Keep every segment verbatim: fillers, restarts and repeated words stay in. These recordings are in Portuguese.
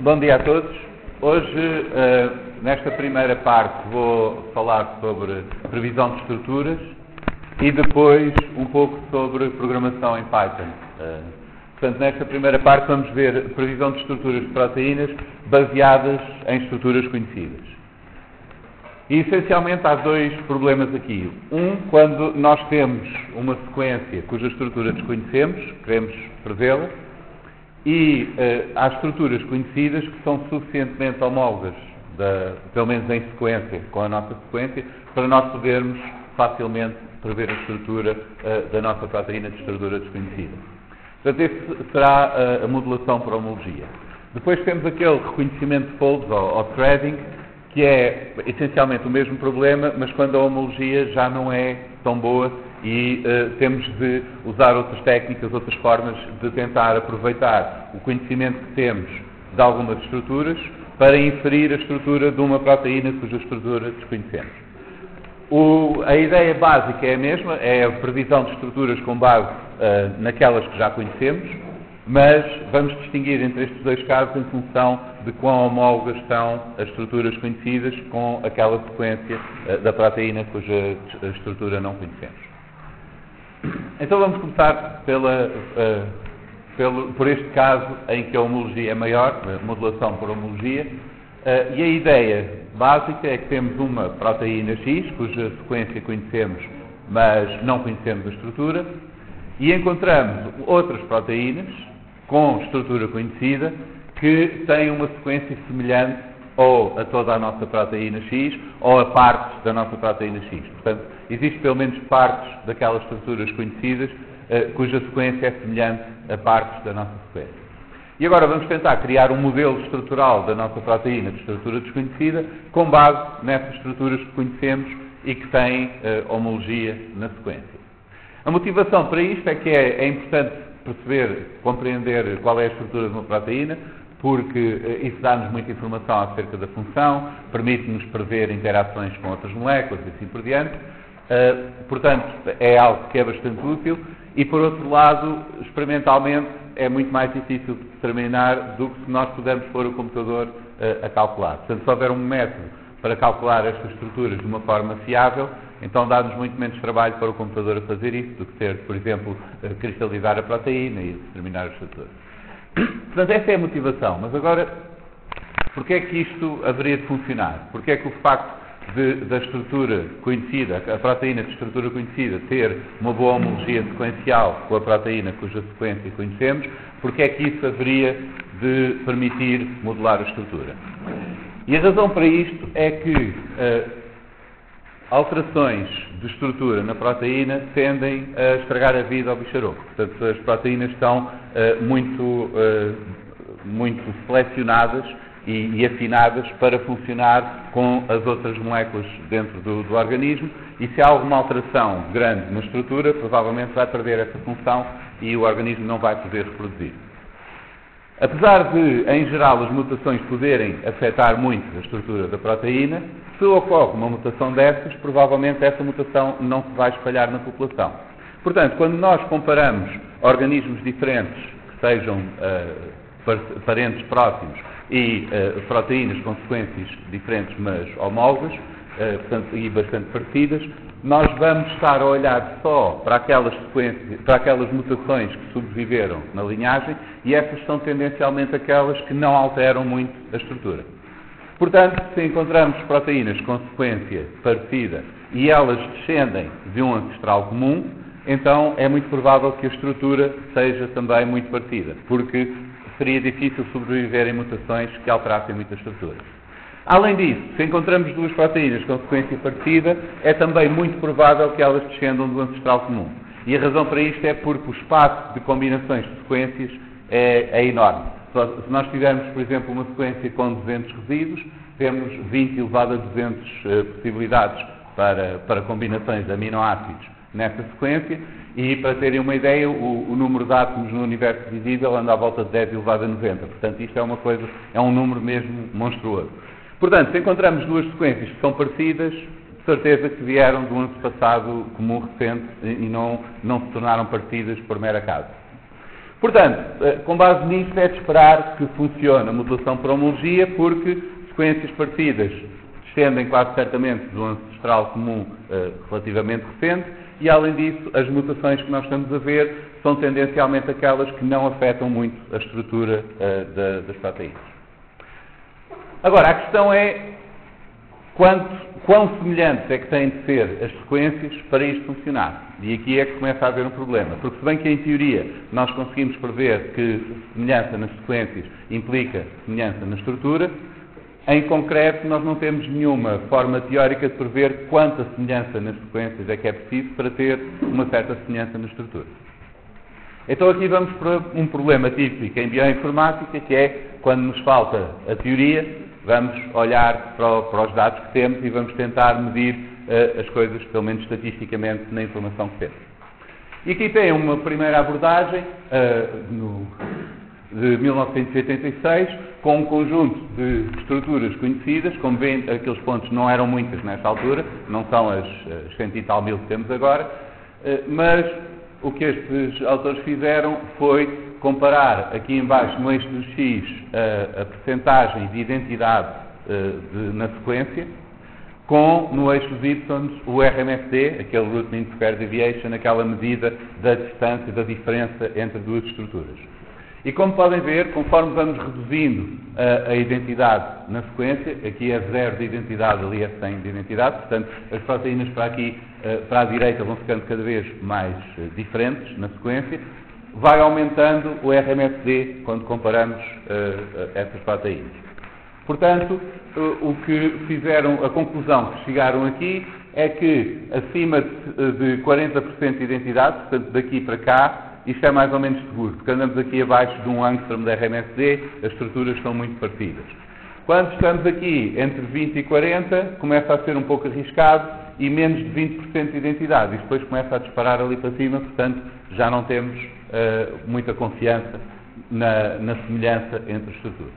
Bom dia a todos. Hoje, uh, nesta primeira parte, vou falar sobre previsão de estruturas e depois um pouco sobre programação em Python. Uh, portanto, nesta primeira parte vamos ver previsão de estruturas de proteínas baseadas em estruturas conhecidas. E, essencialmente, há dois problemas aqui. Um, quando nós temos uma sequência cuja estrutura desconhecemos, queremos prevê-la, e uh, há estruturas conhecidas que são suficientemente homólogas, da, pelo menos em sequência, com a nossa sequência, para nós podermos facilmente prever a estrutura uh, da nossa proteína de estrutura desconhecida. Portanto, essa será uh, a modelação por homologia. Depois temos aquele reconhecimento de folds, ou, ou threading, que é essencialmente o mesmo problema, mas quando a homologia já não é tão boa e uh, temos de usar outras técnicas, outras formas de tentar aproveitar o conhecimento que temos de algumas estruturas para inferir a estrutura de uma proteína cuja estrutura desconhecemos. O, a ideia básica é a mesma, é a previsão de estruturas com base uh, naquelas que já conhecemos, mas vamos distinguir entre estes dois casos em função de quão homólogas estão as estruturas conhecidas com aquela sequência uh, da proteína cuja estrutura não conhecemos. Então vamos começar pela, uh, pelo, por este caso em que a homologia é maior, a modelação por homologia, uh, e a ideia básica é que temos uma proteína X, cuja sequência conhecemos, mas não conhecemos a estrutura, e encontramos outras proteínas com estrutura conhecida que têm uma sequência semelhante ou a toda a nossa proteína X ou a partes da nossa proteína X. Portanto, existem pelo menos partes daquelas estruturas conhecidas uh, cuja sequência é semelhante a partes da nossa sequência. E agora vamos tentar criar um modelo estrutural da nossa proteína de estrutura desconhecida com base nessas estruturas que conhecemos e que têm uh, homologia na sequência. A motivação para isto é que é, é importante perceber, compreender qual é a estrutura de uma proteína, porque uh, isso dá-nos muita informação acerca da função, permite-nos prever interações com outras moléculas e assim por diante. Uh, portanto, é algo que é bastante útil e, por outro lado, experimentalmente é muito mais difícil de determinar do que se nós pudermos pôr o computador uh, a calcular. Portanto, se houver um método para calcular estas estruturas de uma forma fiável, então dá-nos muito menos trabalho para o computador a fazer isso do que ter, por exemplo, uh, cristalizar a proteína e determinar a estrutura. Portanto, essa é a motivação. Mas agora, porquê é que isto haveria de funcionar? Porquê é que o facto de, da estrutura conhecida, a proteína de estrutura conhecida, ter uma boa homologia sequencial com a proteína cuja sequência conhecemos, porquê é que isso haveria de permitir modelar a estrutura? E a razão para isto é que uh, alterações de estrutura na proteína tendem a estragar a vida ao bicharoco. Portanto, as proteínas estão uh, muito, uh, muito selecionadas e, e afinadas para funcionar com as outras moléculas dentro do, do organismo, e se há alguma alteração grande na estrutura, provavelmente vai perder essa função e o organismo não vai poder reproduzir. Apesar de, em geral, as mutações poderem afetar muito a estrutura da proteína, se ocorre uma mutação dessas, provavelmente essa mutação não se vai espalhar na população. Portanto, quando nós comparamos organismos diferentes, que sejam uh, parentes próximos, e uh, proteínas com sequências diferentes, mas homólogas, uh, portanto, e bastante parecidas, nós vamos estar a olhar só para aquelas sequências, para aquelas mutações que sobreviveram na linhagem, e essas são tendencialmente aquelas que não alteram muito a estrutura. Portanto, se encontramos proteínas com sequência parecida e elas descendem de um ancestral comum, então é muito provável que a estrutura seja também muito parecida, porque seria difícil sobreviver em mutações que alterassem muito a estrutura. Além disso, se encontramos duas proteínas com sequência parecida, é também muito provável que elas descendam do ancestral comum. E a razão para isto é porque o espaço de combinações de sequências é, é enorme. Se nós tivermos, por exemplo, uma sequência com duzentos resíduos, temos vinte elevado a duzentas uh, possibilidades para, para combinações de aminoácidos nessa sequência, e para terem uma ideia, o, o número de átomos no universo visível anda à volta de dez elevado a noventa. Portanto, isto é uma coisa, é um número mesmo monstruoso. Portanto, se encontramos duas sequências que são parecidas, de certeza que vieram de um antepassado comum recente e não, não se tornaram parecidas por mero acaso. Portanto, com base nisto é de esperar que funcione a modulação por homologia, porque sequências parecidas descendem quase certamente do ancestral comum uh, relativamente recente, e além disso, as mutações que nós estamos a ver são tendencialmente aquelas que não afetam muito a estrutura uh, da, das proteínas. Agora, a questão é quanto, quão semelhantes é que têm de ser as sequências para isto funcionar. E aqui é que começa a haver um problema, porque se bem que em teoria nós conseguimos prever que semelhança nas sequências implica semelhança na estrutura, em concreto nós não temos nenhuma forma teórica de prever quanta semelhança nas sequências é que é preciso para ter uma certa semelhança na estrutura. Então aqui vamos para um problema típico em bioinformática, que é quando nos falta a teoria, vamos olhar para, o, para os dados que temos e vamos tentar medir uh, as coisas, pelo menos estatisticamente, na informação que temos. E aqui tem uma primeira abordagem uh, no, de mil novecentos e oitenta e seis, com um conjunto de estruturas conhecidas. Como veem, aqueles pontos não eram muitas nesta altura, não são as, as cento e tal mil que temos agora, uh, mas o que estes autores fizeram foi comparar aqui em baixo, no eixo do X, a, a percentagem de identidade uh, de, na sequência, com, no eixo dos Y, o R M S D, aquele Root Mean Square Deviation, aquela medida da distância, da diferença entre duas estruturas. E como podem ver, conforme vamos reduzindo a, a identidade na sequência, aqui é zero de identidade, ali é cem de identidade, portanto, as proteínas para aqui, uh, para a direita, vão ficando cada vez mais uh, diferentes na sequência, vai aumentando o R M S D quando comparamos uh, essas proteínas. Portanto, uh, o que fizeram, a conclusão que chegaram aqui é que acima de, de quarenta por cento de identidade, portanto daqui para cá, isto é mais ou menos seguro, porque andamos aqui abaixo de um angstrom de R M S D, as estruturas são muito parecidas. Quando estamos aqui entre vinte e quarenta, começa a ser um pouco arriscado, e menos de vinte por cento de identidade, e depois começa a disparar ali para cima, portanto já não temos uh, muita confiança na, na semelhança entre as estruturas.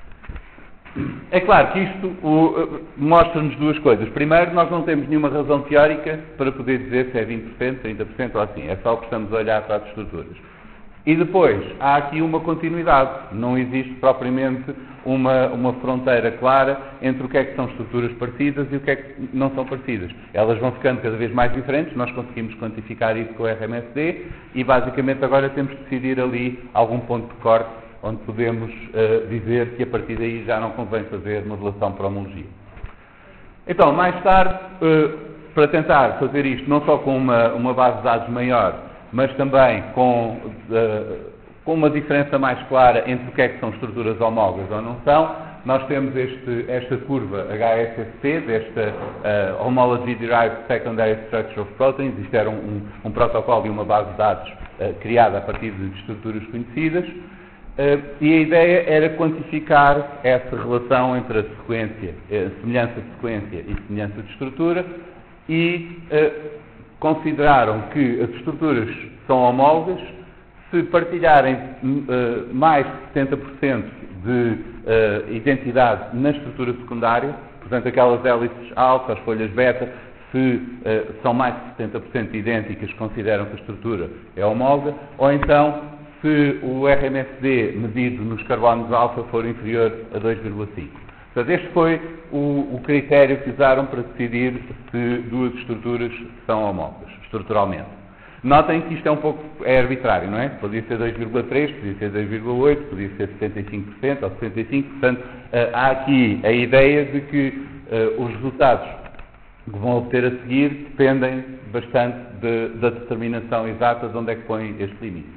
É claro que isto uh, mostra-nos duas coisas. Primeiro, nós não temos nenhuma razão teórica para poder dizer se é vinte por cento, trinta por cento ou assim, é só que estamos a olhar para as estruturas. E depois, há aqui uma continuidade, não existe propriamente uma, uma fronteira clara entre o que é que são estruturas parecidas e o que é que não são parecidas. Elas vão ficando cada vez mais diferentes, nós conseguimos quantificar isso com o R M S D e basicamente agora temos de decidir ali algum ponto de corte onde podemos uh, dizer que a partir daí já não convém fazer modulação por homologia. Então, mais tarde, uh, para tentar fazer isto não só com uma, uma base de dados maior, mas também com, uh, com uma diferença mais clara entre o que é que são estruturas homólogas ou não são, nós temos este, esta curva H S S P, desta uh, Homology Derived Secondary Structure of Proteins. Isto era um, um, um protocolo e uma base de dados uh, criada a partir de estruturas conhecidas, uh, e a ideia era quantificar essa relação entre a sequência, a semelhança de sequência e semelhança de estrutura, e uh, consideraram que as estruturas são homólogas se partilharem uh, mais de setenta por cento de uh, identidade na estrutura secundária, portanto aquelas hélices alfa, as folhas beta, se uh, são mais de setenta por cento idênticas, consideram que a estrutura é homóloga, ou então se o R M S D medido nos carbonos alfa for inferior a dois vírgula cinco. Portanto, este foi o, o critério que usaram para decidir se duas estruturas são homólogas, estruturalmente. Notem que isto é um pouco é arbitrário, não é? Podia ser dois vírgula três, podia ser dois vírgula oito, podia ser setenta e cinco por cento ou setenta e cinco por cento. Portanto, há aqui a ideia de que uh, os resultados que vão obter a seguir dependem bastante de, da determinação exata de onde é que põe este limite.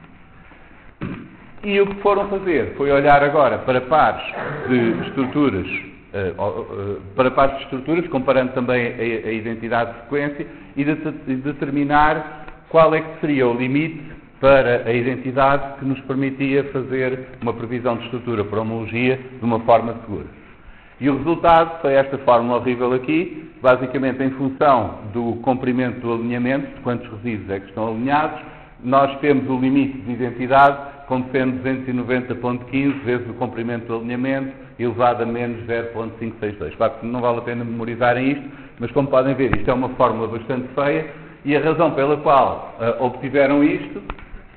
E o que foram fazer foi olhar agora para pares de estruturas, uh, uh, para pares de estruturas, comparando também a, a identidade de sequência, e de, de determinar qual é que seria o limite para a identidade que nos permitia fazer uma previsão de estrutura por homologia de uma forma segura. E o resultado foi esta fórmula horrível aqui, basicamente em função do comprimento do alinhamento, de quantos resíduos é que estão alinhados, nós temos o limite de identidade como sendo duzentos e noventa vírgula quinze vezes o comprimento do alinhamento elevado a menos zero vírgula quinhentos e sessenta e dois. Claro que não vale a pena memorizarem isto, mas como podem ver, isto é uma fórmula bastante feia, e a razão pela qual uh, obtiveram isto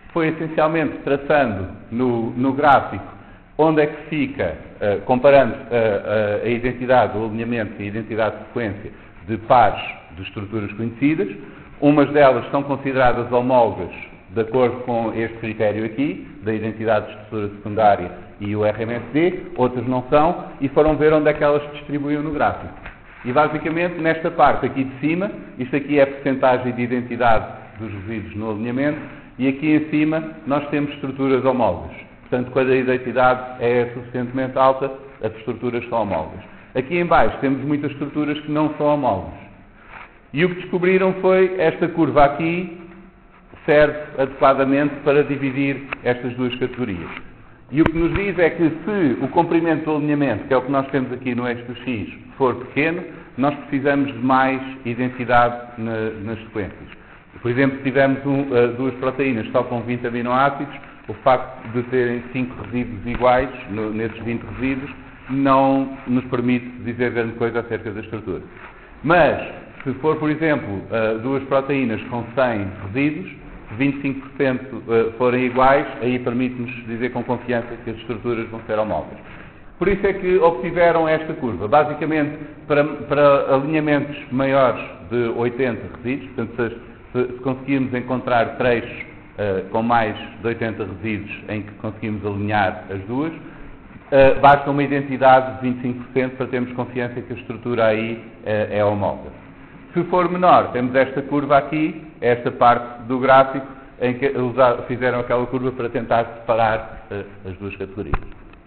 foi essencialmente traçando no, no gráfico onde é que fica, uh, comparando uh, uh, a identidade, o alinhamento e a identidade de sequência de pares de estruturas conhecidas. Umas delas são consideradas homólogas de acordo com este critério aqui, da identidade de estrutura secundária e o R M S D, outras não são, e foram ver onde é que elas se distribuíam no gráfico. E basicamente, nesta parte aqui de cima, isto aqui é a percentagem de identidade dos resíduos no alinhamento, e aqui em cima nós temos estruturas homólogas. Portanto, quando a identidade é suficientemente alta, as estruturas são homólogas. Aqui em baixo temos muitas estruturas que não são homólogas. E o que descobriram foi esta curva aqui serve adequadamente para dividir estas duas categorias. E o que nos diz é que se o comprimento do alinhamento, que é o que nós temos aqui no eixo do X, for pequeno, nós precisamos de mais identidade na, nas sequências. Por exemplo, se tivermos um, uh, duas proteínas só com vinte aminoácidos, o facto de terem cinco resíduos iguais no, nesses vinte resíduos não nos permite dizer grande coisa acerca da estrutura. Mas, se for, por exemplo, uh, duas proteínas com cem resíduos, vinte e cinco por cento uh, forem iguais, aí permite-nos dizer com confiança que as estruturas vão ser homólogas. Por isso é que obtiveram esta curva. Basicamente, para, para alinhamentos maiores de oitenta resíduos, portanto, se, se conseguirmos encontrar trechos uh, com mais de oitenta resíduos em que conseguimos alinhar as duas, uh, basta uma identidade de vinte e cinco por cento para termos confiança que a estrutura aí uh, é homóloga. Se for menor, temos esta curva aqui, esta parte do gráfico, em que usaram, fizeram aquela curva para tentar separar uh, as duas categorias.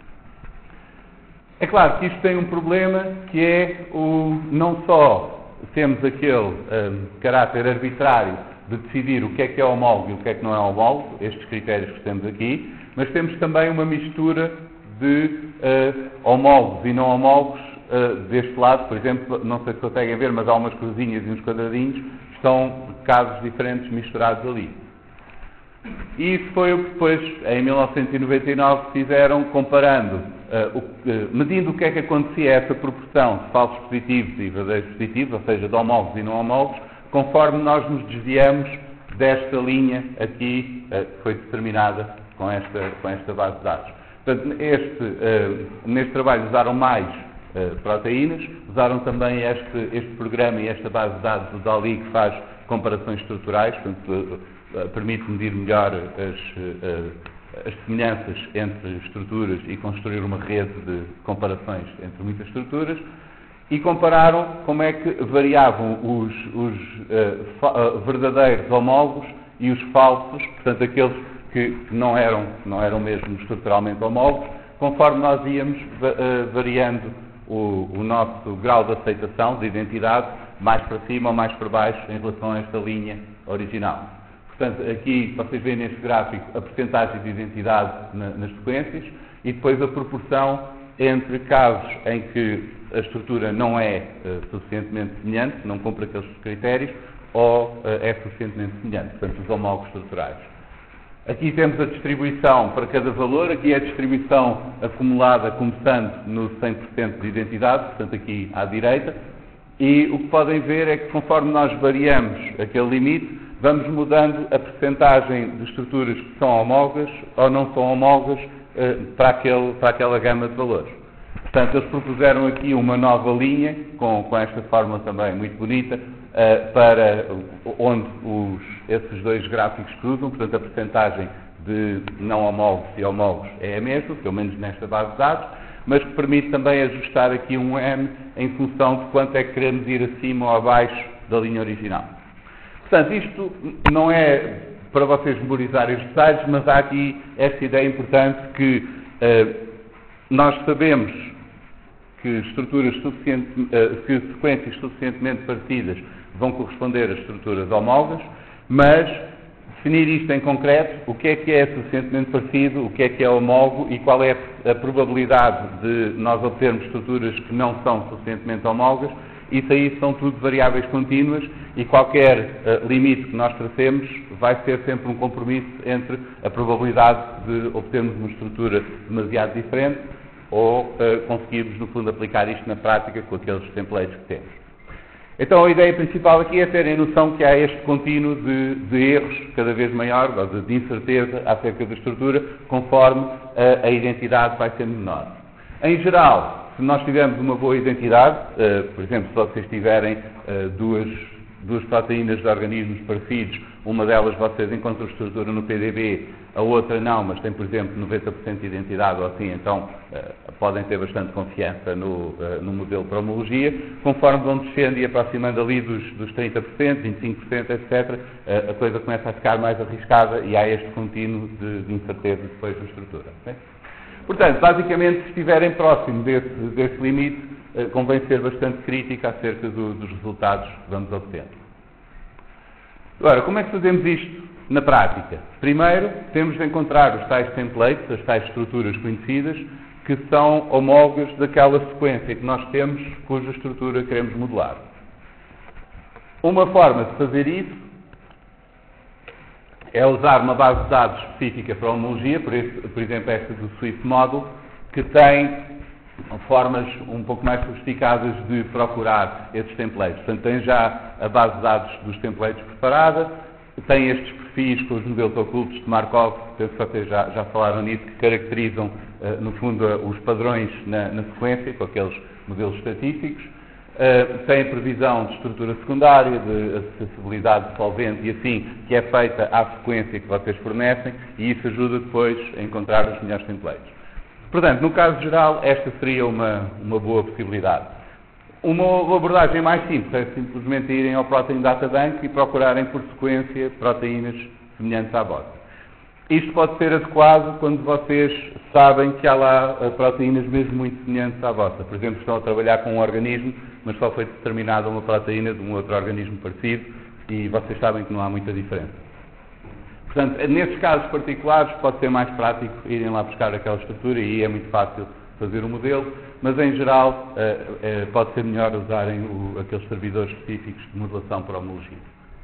É claro que isto tem um problema, que é o, não só temos aquele um, caráter arbitrário de decidir o que é que é homólogo e o que é que não é homólogo, estes critérios que temos aqui, mas temos também uma mistura de uh, homólogos e não homólogos uh, deste lado. Por exemplo, não sei se conseguem ver, mas há umas cruzinhas e uns quadradinhos, estão casos diferentes misturados ali. E isso foi o que depois, em mil novecentos e noventa e nove, fizeram, comparando, uh, o, uh, medindo o que é que acontecia a essa proporção de falsos positivos e verdadeiros positivos, ou seja, de homólogos e não homólogos, conforme nós nos desviamos desta linha aqui, uh, que foi determinada com esta, com esta base de dados. Portanto, este, uh, neste trabalho usaram mais uh, proteínas, usaram também este, este programa e esta base de dados do D A L I, que faz comparações estruturais, portanto, uh, uh, permite medir melhor as, uh, as semelhanças entre estruturas e construir uma rede de comparações entre muitas estruturas, e compararam como é que variavam os, os uh, fa- uh, verdadeiros homólogos e os falsos, portanto, aqueles que não eram, não eram mesmo estruturalmente homólogos, conforme nós íamos uh, variando o, o nosso grau de aceitação, de identidade, mais para cima ou mais para baixo em relação a esta linha original. Portanto, aqui vocês veem neste gráfico a percentagem de identidade na, nas sequências e depois a proporção entre casos em que a estrutura não é uh, suficientemente semelhante, não cumpre aqueles critérios, ou uh, é suficientemente semelhante, portanto, os homólogos estruturais. Aqui temos a distribuição para cada valor, aqui é a distribuição acumulada começando no cem por cento de identidade, portanto aqui à direita, e o que podem ver é que conforme nós variamos aquele limite, vamos mudando a percentagem de estruturas que são homólogas ou não são homólogas eh, para, aquele, para aquela gama de valores. Portanto, eles propuseram aqui uma nova linha, com, com esta fórmula também muito bonita, Uh, para onde os, esses dois gráficos cruzam, portanto a percentagem de não homólogos e homólogos é a mesma, pelo menos nesta base de dados, mas que permite também ajustar aqui um M em função de quanto é que queremos ir acima ou abaixo da linha original. Portanto, isto não é para vocês memorizarem os detalhes, mas há aqui esta ideia importante que uh, nós sabemos que estruturas suficiente, uh, que sequências suficientemente parecidas vão corresponder a estruturas homólogas, mas definir isto em concreto, o que é que é suficientemente parecido, o que é que é homólogo e qual é a probabilidade de nós obtermos estruturas que não são suficientemente homólogas, isso aí são tudo variáveis contínuas e qualquer uh, limite que nós tracemos vai ser sempre um compromisso entre a probabilidade de obtermos uma estrutura demasiado diferente ou uh, conseguirmos, no fundo, aplicar isto na prática com aqueles templates que temos. Então a ideia principal aqui é terem noção que há este contínuo de, de erros cada vez maior, ou de, de incerteza acerca da estrutura, conforme a, a identidade vai sendo menor. Em geral, se nós tivermos uma boa identidade, uh, por exemplo, se vocês tiverem uh, duas, duas proteínas de organismos parecidos, uma delas vocês encontram estrutura no P D B, a outra não, mas tem, por exemplo, noventa por cento de identidade ou assim, então uh, podem ter bastante confiança no, uh, no modelo para homologia. Conforme vão descendo e aproximando ali dos, dos trinta por cento, vinte e cinco por cento, etcétera, uh, a coisa começa a ficar mais arriscada e há este contínuo de, de incerteza depois da estrutura. Okay? Portanto, basicamente, se estiverem próximo desse, desse limite, uh, convém ser bastante crítica acerca do, dos resultados que vamos obtendo. Agora, como é que fazemos isto na prática? Primeiro, temos de encontrar os tais templates, as tais estruturas conhecidas, que são homólogas daquela sequência que nós temos, cuja estrutura queremos modelar. Uma forma de fazer isso é usar uma base de dados específica para a homologia, por, esse, por exemplo, esta do Swift Model, que tem formas um pouco mais sofisticadas de procurar esses templates. Portanto, tem já a base de dados dos templates preparada, tem estes perfis com os modelos ocultos de Markov, penso que vocês já, já falaram nisso, que caracterizam, uh, no fundo, uh, os padrões na, na sequência, com aqueles modelos estatísticos. Uh, tem a previsão de estrutura secundária, de acessibilidade de solvente e assim, que é feita à sequência que vocês fornecem, e isso ajuda depois a encontrar os melhores templates. Portanto, no caso geral, esta seria uma, uma boa possibilidade. Uma abordagem mais simples é simplesmente irem ao Protein Data Bank e procurarem por sequência proteínas semelhantes à vossa. Isto pode ser adequado quando vocês sabem que há lá proteínas mesmo muito semelhantes à vossa. Por exemplo, estão a trabalhar com um organismo, mas só foi determinada uma proteína de um outro organismo parecido e vocês sabem que não há muita diferença. Portanto, nesses casos particulares pode ser mais prático irem lá buscar aquela estrutura e aí é muito fácil fazer o modelo, mas em geral uh, uh, pode ser melhor usarem o, aqueles servidores específicos de modelação para homologia.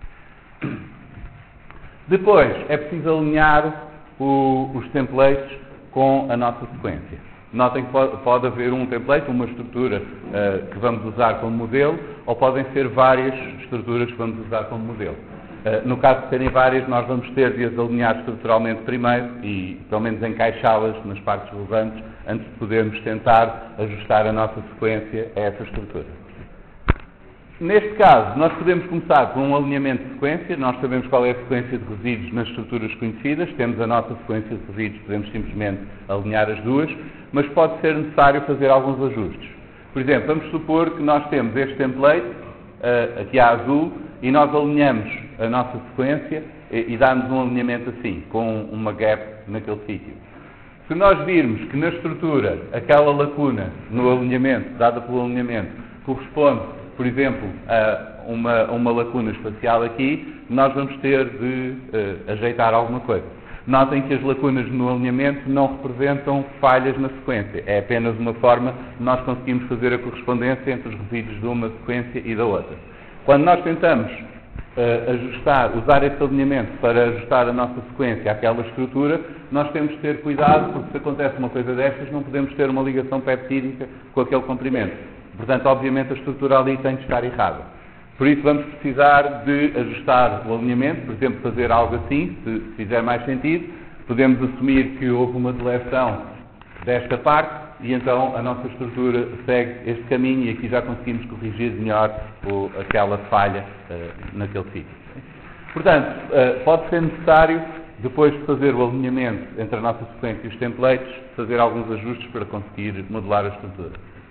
Depois, é preciso alinhar o, os templates com a nossa sequência. Notem que pode, pode haver um template, uma estrutura uh, que vamos usar como modelo, ou podem ser várias estruturas que vamos usar como modelo. Uh, no caso de serem várias, nós vamos ter de as alinhar estruturalmente primeiro e, pelo menos, encaixá-las nas partes relevantes antes de podermos tentar ajustar a nossa sequência a essa estrutura. Neste caso, nós podemos começar com um alinhamento de sequência. Nós sabemos qual é a sequência de resíduos nas estruturas conhecidas. Temos a nossa sequência de resíduos, podemos simplesmente alinhar as duas, mas pode ser necessário fazer alguns ajustes. Por exemplo, vamos supor que nós temos este template, uh, aqui a azul, e nós alinhamos a nossa sequência e, e damos um alinhamento assim, com uma gap naquele sítio. Se nós virmos que na estrutura aquela lacuna no alinhamento, dada pelo alinhamento, corresponde, por exemplo, a uma, uma lacuna espacial aqui, nós vamos ter de uh, ajeitar alguma coisa. Notem que as lacunas no alinhamento não representam falhas na sequência, é apenas uma forma de nós conseguirmos fazer a correspondência entre os resíduos de uma sequência e da outra. Quando nós tentamos uh, ajustar, usar esse alinhamento para ajustar a nossa sequência àquela estrutura, nós temos de ter cuidado, porque se acontece uma coisa destas, não podemos ter uma ligação peptídica com aquele comprimento. Portanto, obviamente, a estrutura ali tem de estar errada. Por isso, vamos precisar de ajustar o alinhamento, por exemplo, fazer algo assim, se fizer mais sentido. Podemos assumir que houve uma deleção desta parte e então a nossa estrutura segue este caminho e aqui já conseguimos corrigir melhor o, aquela falha uh, naquele sítio. Portanto, uh, pode ser necessário, depois de fazer o alinhamento entre a nossa sequência e os templates, fazer alguns ajustes para conseguir modelar a estrutura.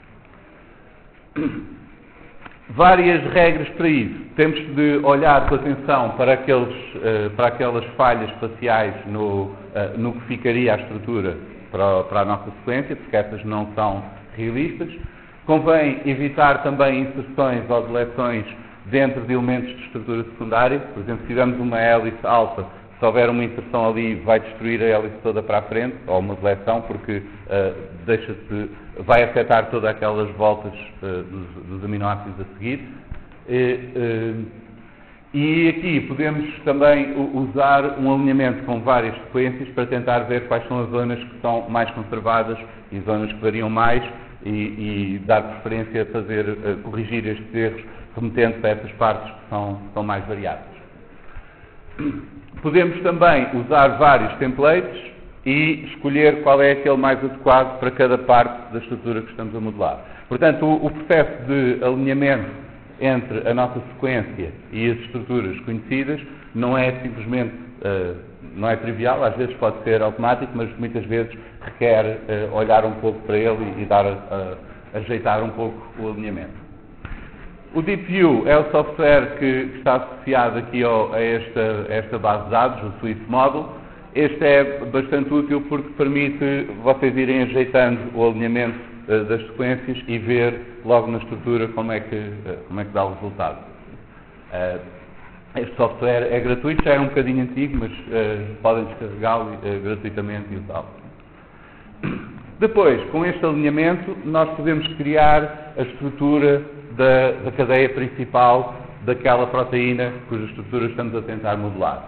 Várias regras para isso. Temos de olhar com atenção para, aqueles, uh, para aquelas falhas espaciais no, uh, no que ficaria a estrutura para, para a nossa sequência, porque essas não são realistas. Convém evitar também inserções ou deleções dentro de elementos de estrutura secundária. Por exemplo, se tivermos uma hélice alfa, se houver uma inserção ali, vai destruir a hélice toda para a frente, ou uma deleção, porque uh, deixa-se, vai afetar todas aquelas voltas uh, dos, dos aminoácidos a seguir. E, uh, e aqui podemos também usar um alinhamento com várias sequências para tentar ver quais são as zonas que são mais conservadas e zonas que variam mais, e, e dar preferência a fazer, a corrigir estes erros, remetendo para essas partes que são, são mais variadas. Podemos também usar vários templates e escolher qual é aquele mais adequado para cada parte da estrutura que estamos a modelar. Portanto, o, o processo de alinhamento entre a nossa sequência e as estruturas conhecidas não é simplesmente, uh, não é trivial, às vezes pode ser automático, mas muitas vezes requer uh, olhar um pouco para ele e, e dar a, a, ajeitar um pouco o alinhamento. O DeepView é o software que está associado aqui ao, a, esta, a esta base de dados, o Swift Model. Este é bastante útil porque permite vocês irem ajeitando o alinhamento uh, das sequências e ver logo na estrutura como é que, uh, como é que dá o resultado. Uh, este software é gratuito, já é um bocadinho antigo, mas uh, podem descarregá-lo uh, gratuitamente e usá-lo. Depois, com este alinhamento, nós podemos criar a estrutura da, da cadeia principal daquela proteína cuja estrutura estamos a tentar modelar.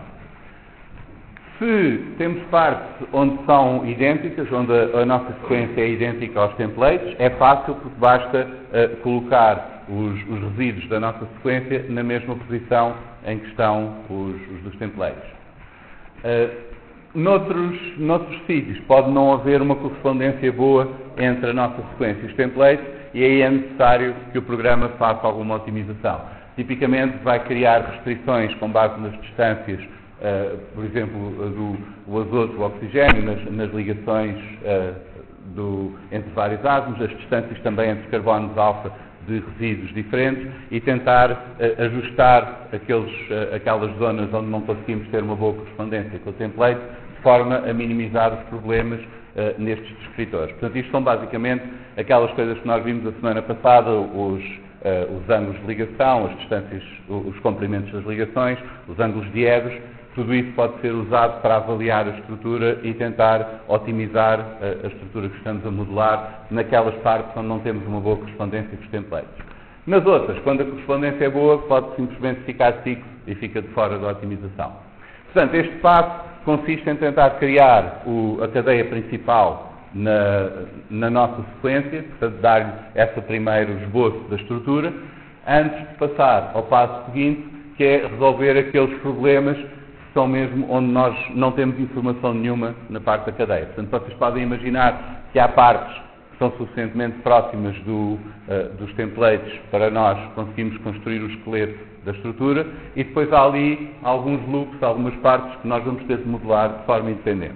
Se temos partes onde são idênticas, onde a, a nossa sequência é idêntica aos templates, é fácil porque basta uh, colocar os, os resíduos da nossa sequência na mesma posição em que estão os, os dos templates. Uh, Noutros, noutros sítios pode não haver uma correspondência boa entre a nossa sequência e os templates e aí é necessário que o programa faça alguma otimização. Tipicamente vai criar restrições com base nas distâncias, uh, por exemplo, do o azoto e o oxigênio, nas, nas ligações uh, do, entre vários átomos, as distâncias também entre carbonos alfa de resíduos diferentes e tentar uh, ajustar aqueles, uh, aquelas zonas onde não conseguimos ter uma boa correspondência com o template, de forma a minimizar os problemas uh, nestes descritores. Portanto, isto são basicamente aquelas coisas que nós vimos a semana passada, os, uh, os ângulos de ligação, as distâncias, os comprimentos das ligações, os ângulos diegos, tudo isso pode ser usado para avaliar a estrutura e tentar otimizar uh, a estrutura que estamos a modelar naquelas partes onde não temos uma boa correspondência com os templates. Nas outras, quando a correspondência é boa, pode simplesmente ficar fixo e fica de fora da otimização. Portanto, este passo consiste em tentar criar o, a cadeia principal na, na nossa sequência, portanto, dar-lhe esse primeiro esboço da estrutura, antes de passar ao passo seguinte, que é resolver aqueles problemas que são mesmo onde nós não temos informação nenhuma na parte da cadeia. Portanto, vocês podem imaginar que há partes que são suficientemente próximas do, uh, dos templates para nós conseguirmos construir o esqueleto da estrutura e depois há ali alguns loops, algumas partes que nós vamos ter de modelar de forma independente.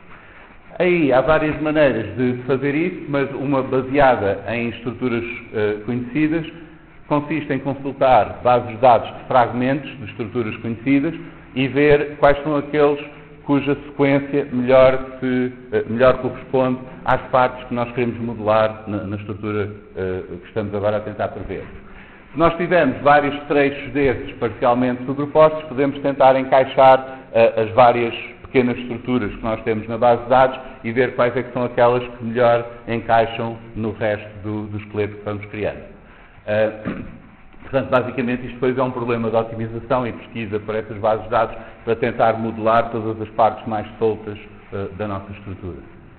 Aí há várias maneiras de fazer isso, mas uma baseada em estruturas uh, conhecidas consiste em consultar bases de dados de fragmentos de estruturas conhecidas e ver quais são aqueles cuja sequência melhor, se, uh, melhor corresponde às partes que nós queremos modelar na, na estrutura uh, que estamos agora a tentar prever. Se nós tivermos vários trechos desses parcialmente sobrepostos, podemos tentar encaixar uh, as várias pequenas estruturas que nós temos na base de dados e ver quais é que são aquelas que melhor encaixam no resto do, do esqueleto que vamos criando. Uh, portanto, basicamente, isto depois é um problema de otimização e pesquisa para essas bases de dados para tentar modelar todas as partes mais soltas uh, da nossa estrutura.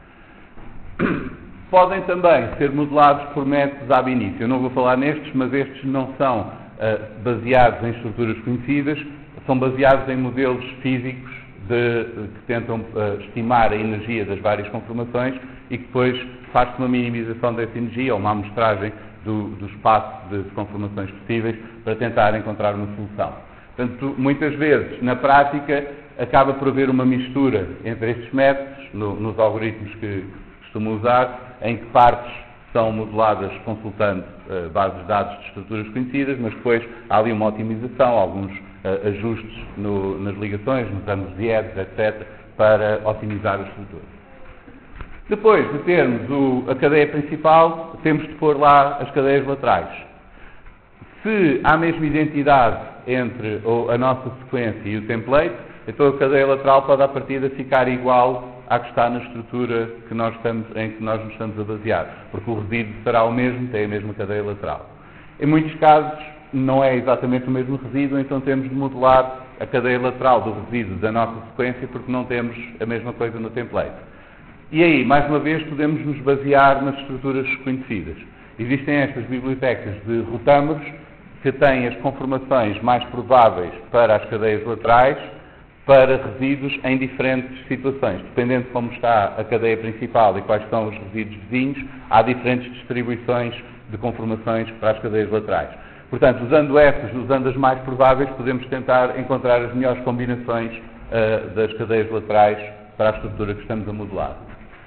Podem também ser modelados por métodos ab initio. Eu não vou falar nestes, mas estes não são uh, baseados em estruturas conhecidas, são baseados em modelos físicos de, que tentam uh, estimar a energia das várias conformações e que depois faz-se uma minimização dessa energia ou uma amostragem do, do espaço de conformações possíveis para tentar encontrar uma solução. Portanto, muitas vezes, na prática, acaba por haver uma mistura entre estes métodos, no, nos algoritmos que costumo usar, em que partes são modeladas consultando uh, bases de dados de estruturas conhecidas, mas depois há ali uma otimização, alguns uh, ajustes no, nas ligações, nos ângulos de edges, etcétera, para otimizar a estrutura. Depois de termos o, a cadeia principal, temos de pôr lá as cadeias laterais. Se há a mesma identidade entre a nossa sequência e o template, então a cadeia lateral pode, à partida, ficar igual à que está na estrutura que nós estamos, em que nós nos estamos a basear, porque o resíduo será o mesmo, tem a mesma cadeia lateral. Em muitos casos, não é exatamente o mesmo resíduo, então temos de modelar a cadeia lateral do resíduo da nossa sequência, porque não temos a mesma coisa no template. E aí, mais uma vez, podemos nos basear nas estruturas conhecidas. Existem estas bibliotecas de rotâmeros que têm as conformações mais prováveis para as cadeias laterais, para resíduos em diferentes situações. Dependendo de como está a cadeia principal e quais são os resíduos vizinhos, há diferentes distribuições de conformações para as cadeias laterais. Portanto, usando essas, usando as mais prováveis, podemos tentar encontrar as melhores combinações uh, das cadeias laterais para a estrutura que estamos a modelar.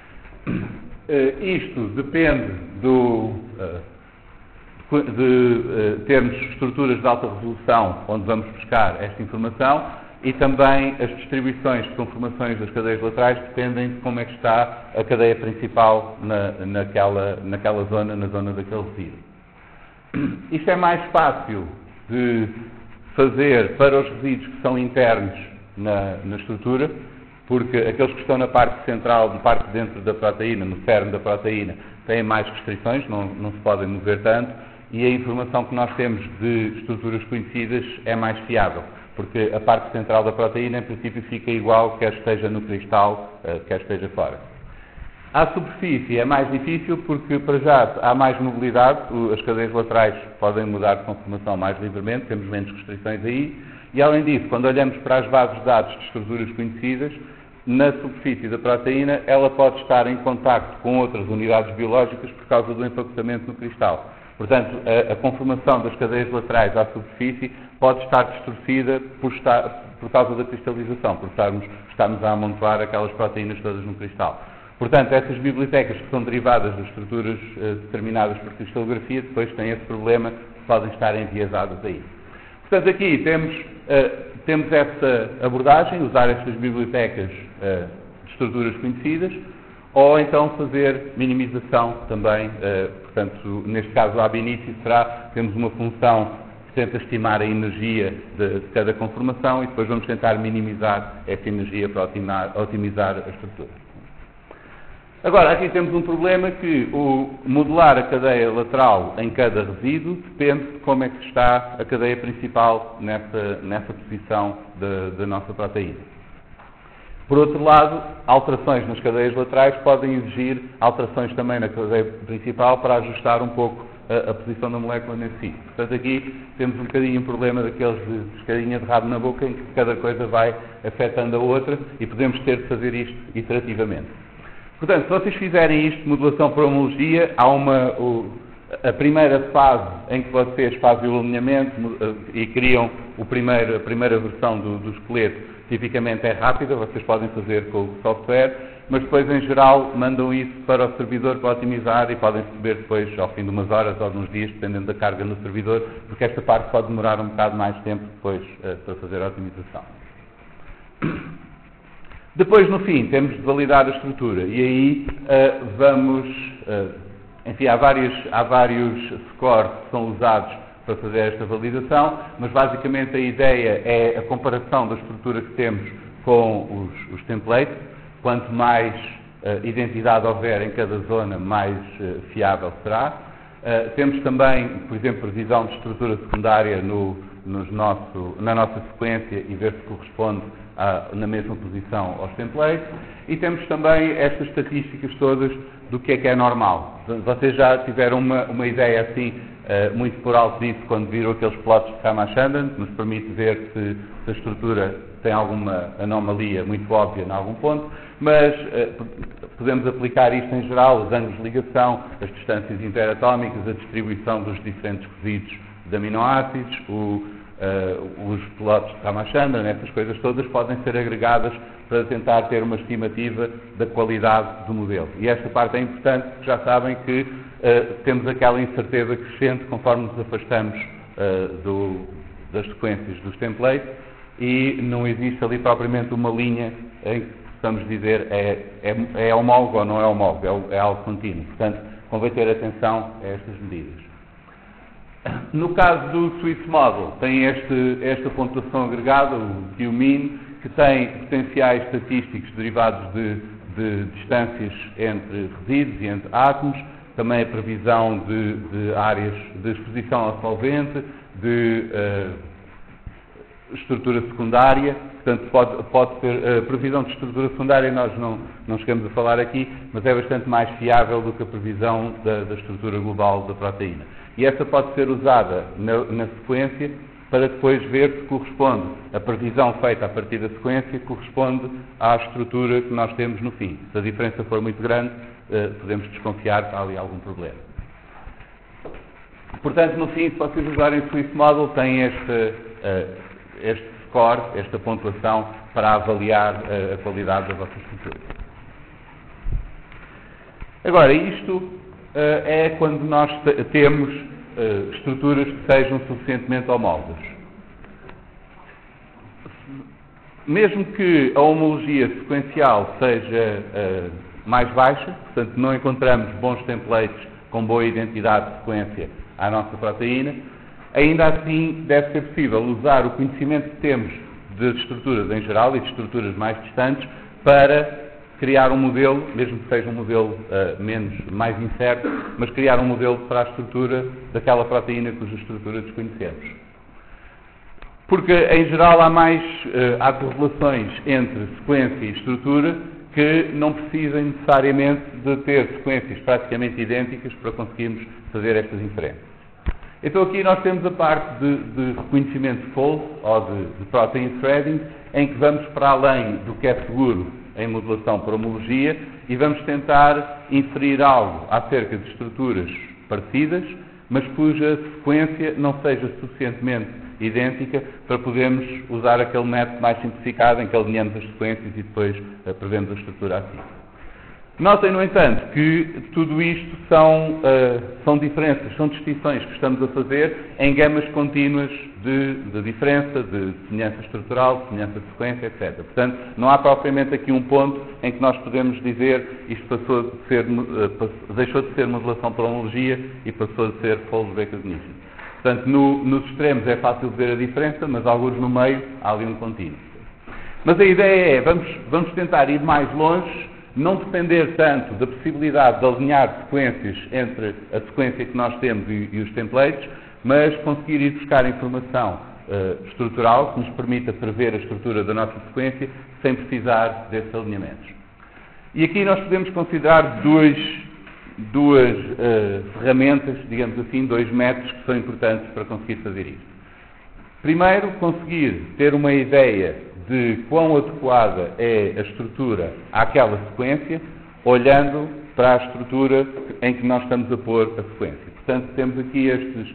Uh, isto depende do, uh, de uh, termos estruturas de alta resolução onde vamos buscar esta informação e também as distribuições de conformações das cadeias laterais dependem de como é que está a cadeia principal na, naquela, naquela zona, na zona daquele resíduo. Isto é mais fácil de fazer para os resíduos que são internos na, na estrutura, porque aqueles que estão na parte central, na parte dentro da proteína, no cerne da proteína, têm mais restrições, não, não se podem mover tanto, e a informação que nós temos de estruturas conhecidas é mais fiável, porque a parte central da proteína, em princípio, fica igual, quer esteja no cristal, quer esteja fora. À superfície é mais difícil porque, para já, há mais mobilidade, as cadeias laterais podem mudar de conformação mais livremente, temos menos restrições aí, e além disso, quando olhamos para as bases de dados de estruturas conhecidas, na superfície da proteína, ela pode estar em contacto com outras unidades biológicas por causa do empacotamento no cristal. Portanto, a, a conformação das cadeias laterais à superfície pode estar distorcida por, estar, por causa da cristalização, por estarmos, estarmos a amontoar aquelas proteínas todas no cristal. Portanto, essas bibliotecas que são derivadas de estruturas uh, determinadas por cristalografia, depois têm esse problema, podem estar enviesadas aí. Portanto, aqui temos, uh, temos essa abordagem, usar estas bibliotecas uh, de estruturas conhecidas, ou então fazer minimização também, uh, portanto, neste caso, o ab initio será, temos uma função que tenta estimar a energia de, de cada conformação e depois vamos tentar minimizar essa energia para otimizar, otimizar a estrutura. Agora, aqui temos um problema que o modelar a cadeia lateral em cada resíduo depende de como é que está a cadeia principal nessa, nessa posição da, da nossa proteína. Por outro lado, alterações nas cadeias laterais podem exigir alterações também na cadeia principal para ajustar um pouco a, a posição da molécula nesse sítio. Portanto, aqui temos um bocadinho um problema daqueles de pescadinha de rabo na boca, em que cada coisa vai afetando a outra e podemos ter de fazer isto iterativamente. Portanto, se vocês fizerem isto, modulação por homologia, há uma, o, a primeira fase em que vocês fazem o alinhamento e criam o primeiro, a primeira versão do, do esqueleto, tipicamente é rápida, vocês podem fazer com o software, mas depois, em geral, mandam isso para o servidor para otimizar e podem receber depois, ao fim de umas horas ou de uns dias, dependendo da carga no servidor, porque esta parte pode demorar um bocado mais tempo depois uh, para fazer a otimização. Depois, no fim, temos de validar a estrutura e aí uh, vamos, uh, enfim, há, vários, há vários scores que são usados para fazer esta validação, mas basicamente a ideia é a comparação da estrutura que temos com os, os templates. Quanto mais uh, identidade houver em cada zona, mais uh, fiável será. Uh, temos também, por exemplo, previsão de estrutura secundária no, nos nosso, na nossa sequência e ver se corresponde a, na mesma posição aos templates. E temos também estas estatísticas todas do que é que é normal. Vocês já tiveram uma, uma ideia assim, uh, muito por alto disso, quando viram aqueles plots de Ramachandran, que nos permite ver se, se a estrutura tem alguma anomalia muito óbvia em algum ponto, mas uh, podemos aplicar isto em geral, os ângulos de ligação, as distâncias interatómicas, a distribuição dos diferentes resíduos de aminoácidos, o, uh, os plots de Ramachandran, essas coisas todas podem ser agregadas para tentar ter uma estimativa da qualidade do modelo. E esta parte é importante, porque já sabem que uh, temos aquela incerteza crescente conforme nos afastamos uh, do, das sequências dos templates e não existe ali propriamente uma linha em que possamos dizer é, é, é homólogo ou não é homólogo, é, é algo contínuo. Portanto, convém ter atenção a estas medidas. No caso do Swiss Model, tem este, esta pontuação agregada, o Q-mean, que tem potenciais estatísticos derivados de, de distâncias entre resíduos e entre átomos, também a previsão de, de áreas de exposição ao solvente, de uh, estrutura secundária, portanto pode, pode ser, a previsão de estrutura secundária nós não, não chegamos a falar aqui, mas é bastante mais fiável do que a previsão da, da estrutura global da proteína. E essa pode ser usada na, na sequência para depois ver se corresponde, a previsão feita a partir da sequência corresponde à estrutura que nós temos no fim. Se a diferença for muito grande, eh, podemos desconfiar que há ali algum problema. Portanto, no fim, se vocês usarem o Swiss Model, têm este, uh, este score, esta pontuação, para avaliar uh, a qualidade da vossa estrutura. Agora, isto uh, é quando nós temos uh, estruturas que sejam suficientemente homólogas. Mesmo que a homologia sequencial seja uh, mais baixa, portanto, não encontramos bons templates com boa identidade de sequência à nossa proteína, ainda assim deve ser possível usar o conhecimento que temos de estruturas em geral e de estruturas mais distantes para criar um modelo, mesmo que seja um modelo uh, menos, mais incerto, mas criar um modelo para a estrutura daquela proteína cuja estrutura desconhecemos. Porque, em geral, há mais, uh, há correlações entre sequência e estrutura que não precisam necessariamente de ter sequências praticamente idênticas para conseguirmos fazer estas inferências. Então aqui nós temos a parte de, de reconhecimento false, ou de, de protein threading, em que vamos para além do que é seguro em modelação por homologia e vamos tentar inferir algo acerca de estruturas parecidas, mas cuja sequência não seja suficientemente idêntica para podermos usar aquele método mais simplificado em que alinhamos as sequências e depois uh, prevemos a estrutura ativa. Notem, no entanto, que tudo isto são, uh, são diferenças, são distinções que estamos a fazer em gamas contínuas de, de diferença, de semelhança estrutural, de semelhança de sequência, etcétera. Portanto, não há propriamente aqui um ponto em que nós podemos dizer isto passou de ser, uh, passou, deixou de ser modelação por homologia e passou de ser false recognition. Portanto, no, nos extremos é fácil ver a diferença, mas alguns no meio há ali um contínuo. Mas a ideia é, vamos, vamos tentar ir mais longe, não depender tanto da possibilidade de alinhar sequências entre a sequência que nós temos e, e os templates, mas conseguir ir buscar informação uh, estrutural que nos permita prever a estrutura da nossa sequência sem precisar desses alinhamentos. E aqui nós podemos considerar dois, duas uh, ferramentas, digamos assim, dois métodos que são importantes para conseguir fazer isto. Primeiro, conseguir ter uma ideia de quão adequada é a estrutura àquela sequência, olhando para a estrutura em que nós estamos a pôr a sequência. Portanto, temos aqui estes,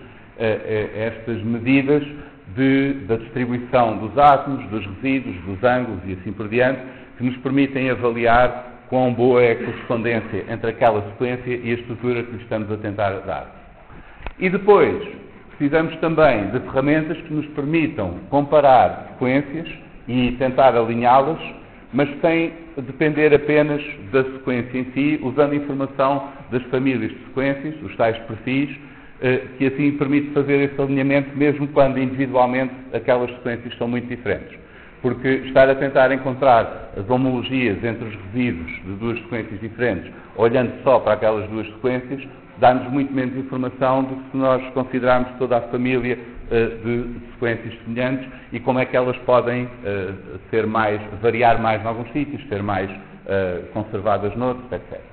estas medidas de, da distribuição dos átomos, dos resíduos, dos ângulos e assim por diante, que nos permitem avaliar quão boa é a correspondência entre aquela sequência e a estrutura que lhe estamos a tentar dar. E depois, precisamos também de ferramentas que nos permitam comparar sequências e tentar alinhá-las, mas sem depender apenas da sequência em si, usando informação das famílias de sequências, os tais perfis, que assim permite fazer esse alinhamento, mesmo quando individualmente aquelas sequências são muito diferentes. Porque estar a tentar encontrar as homologias entre os resíduos de duas sequências diferentes, olhando só para aquelas duas sequências, dá-nos muito menos informação do que se nós considerarmos toda a família uh, de sequências semelhantes e como é que elas podem uh, ser mais, variar mais em alguns sítios, ser mais uh, conservadas noutros, etcétera.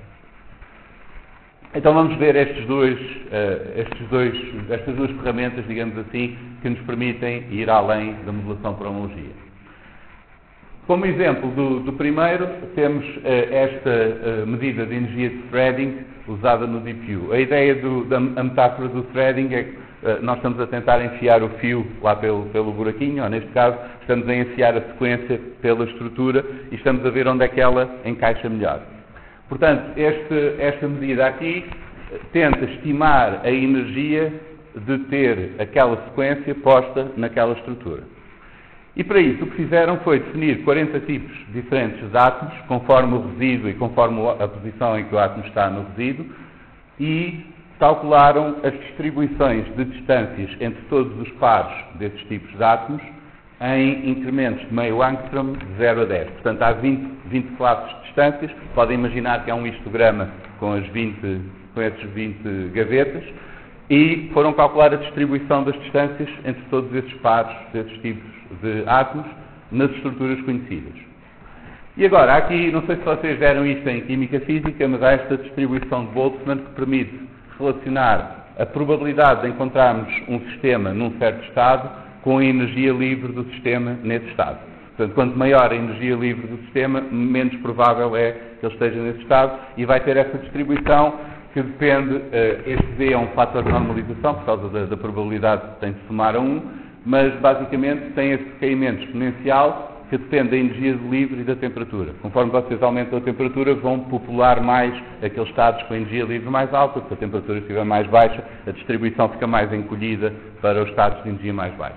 Então vamos ver estes dois, uh, estes dois, estas duas ferramentas, digamos assim, que nos permitem ir além da modelação por homologia. Como exemplo do, do primeiro, temos uh, esta uh, medida de energia de threading usada no D P U. A ideia do, da a metáfora do threading é que uh, nós estamos a tentar enfiar o fio lá pelo, pelo buraquinho, ou neste caso, estamos a enfiar a sequência pela estrutura e estamos a ver onde é que ela encaixa melhor. Portanto, este, esta medida aqui tenta estimar a energia de ter aquela sequência posta naquela estrutura. E para isso o que fizeram foi definir quarenta tipos diferentes de átomos, conforme o resíduo e conforme a posição em que o átomo está no resíduo, e calcularam as distribuições de distâncias entre todos os pares desses tipos de átomos em incrementos de meio angstrom de zero a dez. Portanto, há vinte, vinte classes de distâncias. Podem imaginar que é um histograma com, as vinte, com esses vinte gavetas. e foram calcular a distribuição das distâncias entre todos esses pares, desses tipos de átomos, nas estruturas conhecidas. E agora, aqui, não sei se vocês deram isto em Química Física, mas há esta distribuição de Boltzmann que permite relacionar a probabilidade de encontrarmos um sistema num certo estado com a energia livre do sistema nesse estado. Portanto, quanto maior a energia livre do sistema, menos provável é que ele esteja nesse estado, e vai ter essa distribuição que depende, este V é um fator de normalização, por causa da, da probabilidade que tem de somar a um, mas basicamente tem esse decaimento exponencial que depende da energia livre e da temperatura. Conforme vocês aumentam a temperatura, vão popular mais aqueles estados com a energia livre mais alta. Se a temperatura estiver mais baixa, a distribuição fica mais encolhida para os estados de energia mais baixa.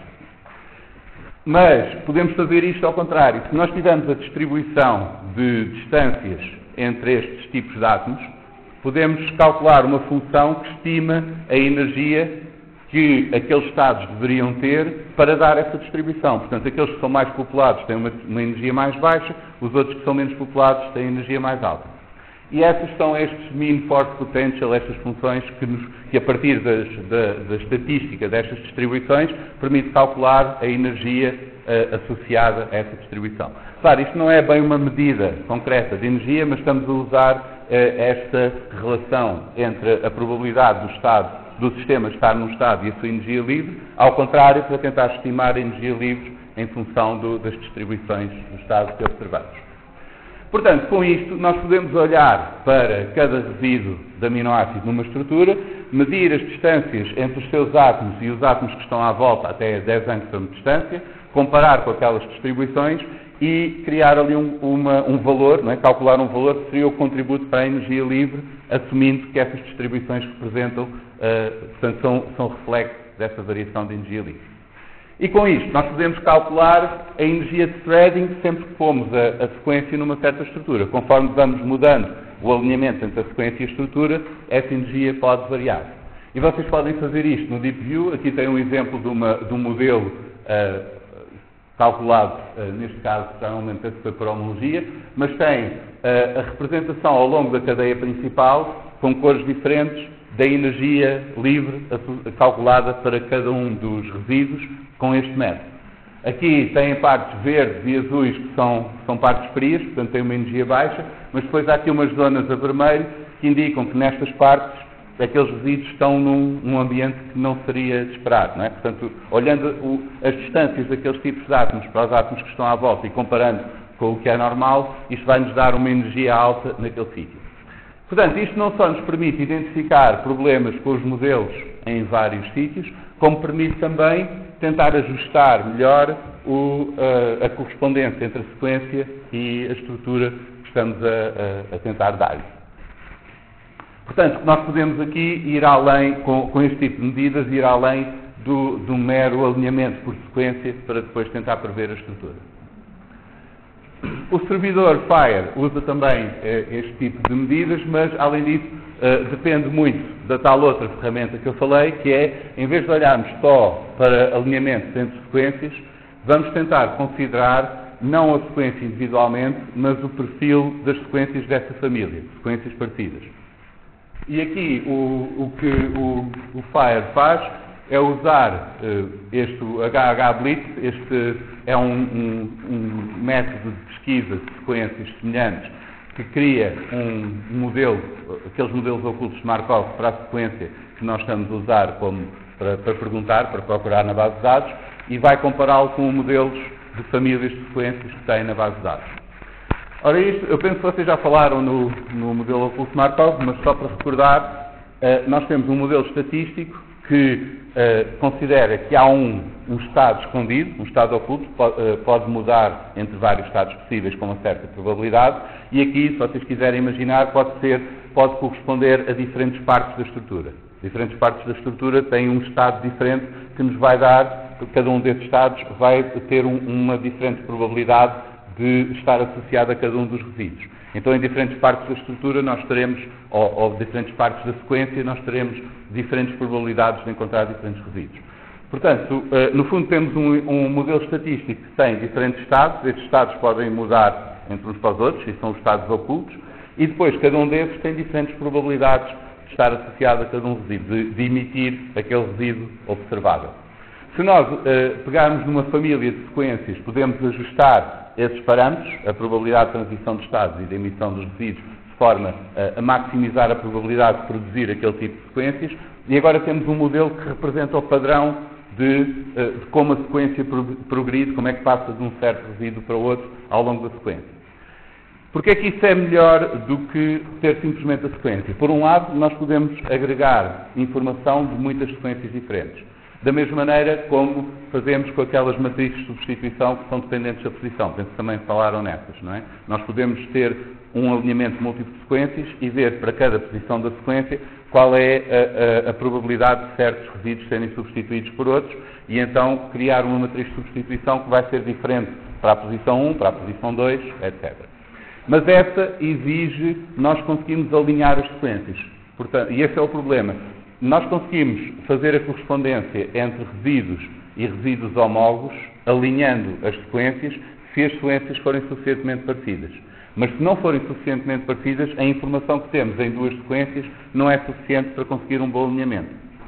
Mas podemos fazer isto ao contrário. Se nós tivermos a distribuição de distâncias entre estes tipos de átomos, podemos calcular uma função que estima a energia que aqueles estados deveriam ter para dar essa distribuição. Portanto, aqueles que são mais populados têm uma, uma energia mais baixa, os outros que são menos populados têm energia mais alta. E essas são estes mean force potential, estas funções que, nos, que a partir das, da, da estatística destas distribuições, permite calcular a energia uh, associada a essa distribuição. Claro, isto não é bem uma medida concreta de energia, mas estamos a usar uh, esta relação entre a probabilidade do estado do sistema estar num estado e a sua energia livre, ao contrário, para tentar estimar a energia livre em função do, das distribuições do estado que observamos. Portanto, com isto, nós podemos olhar para cada resíduo de aminoácido numa estrutura, medir as distâncias entre os seus átomos e os átomos que estão à volta até dez angstroms de distância, comparar com aquelas distribuições e criar ali um, uma, um valor, não é? Calcular um valor que seria o contributo para a energia livre, assumindo que essas distribuições representam, uh, portanto, são, são reflexo dessa variação de energia livre. E com isto, nós podemos calcular a energia de threading sempre que pomos a, a sequência numa certa estrutura. Conforme vamos mudando o alinhamento entre a sequência e a estrutura, essa energia pode variar. E vocês podem fazer isto no Deep View. Aqui tem um exemplo de, uma, de um modelo uh, calculado, uh, neste caso, provavelmente foi por homologia, mas tem uh, a representação ao longo da cadeia principal, com cores diferentes, da energia livre calculada para cada um dos resíduos com este método. Aqui tem partes verdes e azuis que são, são partes frias, portanto tem uma energia baixa, mas depois há aqui umas zonas a vermelho que indicam que nestas partes aqueles resíduos estão num, num ambiente que não seria de esperar, não é? Portanto, olhando o, as distâncias daqueles tipos de átomos para os átomos que estão à volta e comparando com o que é normal, isto vai nos dar uma energia alta naquele sítio. Portanto, isto não só nos permite identificar problemas com os modelos em vários sítios, como permite também tentar ajustar melhor o, a, a correspondência entre a sequência e a estrutura que estamos a, a, a tentar dar-lhe. Portanto, nós podemos aqui ir além, com, com este tipo de medidas, ir além do, do mero alinhamento por sequência para depois tentar prever a estrutura. O servidor Fire usa também eh, este tipo de medidas, mas, além disso, eh, depende muito da tal outra ferramenta que eu falei, que é, em vez de olharmos só para alinhamentos entre sequências, vamos tentar considerar não a sequência individualmente, mas o perfil das sequências dessa família, sequências parecidas. E aqui o, o que o, o Fire faz é usar uh, este H H Blitz, este é um, um, um método de pesquisa de sequências semelhantes que cria um modelo, aqueles modelos ocultos de Markov para a sequência que nós estamos a usar como para, para perguntar, para procurar na base de dados, e vai compará-lo com modelos de famílias de sequências que tem na base de dados. Ora, isto, eu penso que vocês já falaram no, no modelo oculto de Markov, mas só para recordar, uh, nós temos um modelo estatístico que uh, considera que há um, um estado escondido, um estado oculto, pode, uh, pode mudar entre vários estados possíveis com uma certa probabilidade, e aqui, se vocês quiserem imaginar, pode ser, pode corresponder a diferentes partes da estrutura. Diferentes partes da estrutura têm um estado diferente que nos vai dar, cada um desses estados vai ter um, uma diferente probabilidade de estar associado a cada um dos resíduos. Então, em diferentes partes da estrutura, nós teremos, ou, ou diferentes partes da sequência, nós teremos diferentes probabilidades de encontrar diferentes resíduos. Portanto, no fundo, temos um, um modelo estatístico que tem diferentes estados. Estes estados podem mudar entre uns para os outros, e são os estados ocultos, e depois cada um desses tem diferentes probabilidades estar associado a cada um resíduo, de, de emitir aquele resíduo observável. Se nós uh, pegarmos numa família de sequências, podemos ajustar esses parâmetros, a probabilidade de transição de estados e de emissão dos resíduos, de forma uh, a maximizar a probabilidade de produzir aquele tipo de sequências, e agora temos um modelo que representa o padrão de, uh, de como a sequência progride, como é que passa de um certo resíduo para o outro ao longo da sequência. Porquê é que isso é melhor do que ter simplesmente a sequência? Por um lado, nós podemos agregar informação de muitas sequências diferentes. Da mesma maneira como fazemos com aquelas matrizes de substituição que são dependentes da posição. Penso que também falaram nessas, não é? Nós podemos ter um alinhamento múltiplo de sequências e ver para cada posição da sequência qual é a, a, a probabilidade de certos resíduos serem substituídos por outros e então criar uma matriz de substituição que vai ser diferente para a posição um, para a posição dois, etcétera. Mas essa exige nós conseguirmos alinhar as sequências. Portanto, e esse é o problema. Nós conseguimos fazer a correspondência entre resíduos e resíduos homólogos, alinhando as sequências, se as sequências forem suficientemente parecidas. Mas se não forem suficientemente parecidas, a informação que temos em duas sequências não é suficiente para conseguir um bom alinhamento.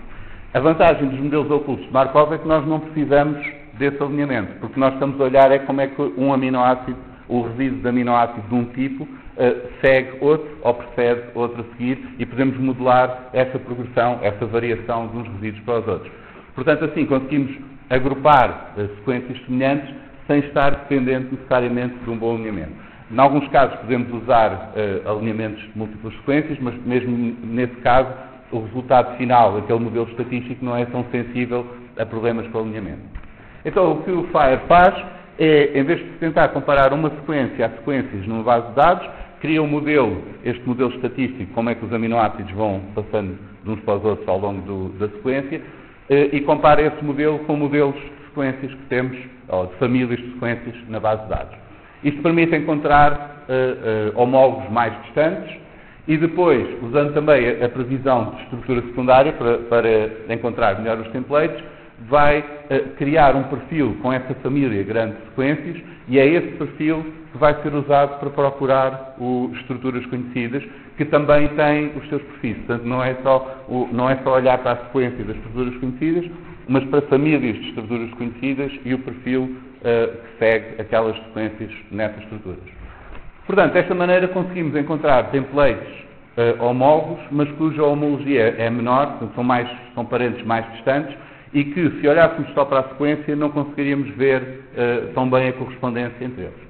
A vantagem dos modelos ocultos de Markov é que nós não precisamos desse alinhamento, porque nós estamos a olhar é como é que um aminoácido, o resíduo de aminoácido de um tipo, uh, segue outro ou precede outro a seguir e podemos modelar essa progressão, essa variação de uns resíduos para os outros. Portanto, assim, conseguimos agrupar uh, sequências semelhantes sem estar dependente necessariamente de um bom alinhamento. Em alguns casos podemos usar uh, alinhamentos de múltiplas sequências, mas mesmo nesse caso o resultado final, aquele modelo estatístico, não é tão sensível a problemas com alinhamento. Então, o que o FIRE faz é, em vez de tentar comparar uma sequência a sequências numa base de dados, cria um modelo, este modelo estatístico, como é que os aminoácidos vão passando de uns para os outros ao longo do, da sequência, eh, e compara esse modelo com modelos de sequências que temos, ou de famílias de sequências na base de dados. Isto permite encontrar eh, eh, homólogos mais distantes e depois, usando também a, a previsão de estrutura secundária para, para encontrar melhor os templates, vai uh, criar um perfil com essa família grande de sequências e é esse perfil que vai ser usado para procurar o, estruturas conhecidas que também têm os seus perfis. Portanto, não é só, o, não é só olhar para a sequência das estruturas conhecidas, mas para famílias de estruturas conhecidas e o perfil uh, que segue aquelas sequências nessas estruturas. Portanto, desta maneira conseguimos encontrar templates uh, homólogos, mas cuja homologia é menor, portanto, são, mais, são parentes mais distantes, e que, se olhássemos só para a sequência, não conseguiríamos ver uh, tão bem a correspondência entre eles.